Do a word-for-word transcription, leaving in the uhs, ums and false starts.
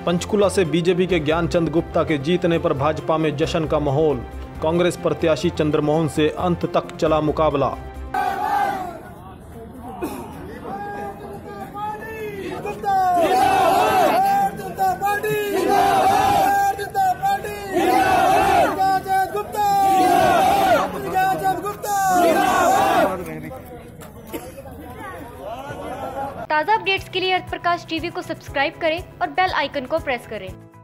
पंचकुला से बीजेपी के ज्ञानचंद गुप्ता के जीतने पर भाजपा में जश्न का माहौल। कांग्रेस प्रत्याशी चंद्रमोहन से अंत तक चला मुकाबला। ताज़ा अपडेट्स के लिए अर्थ प्रकाश टीवी को सब्सक्राइब करें और बेल आइकन को प्रेस करें।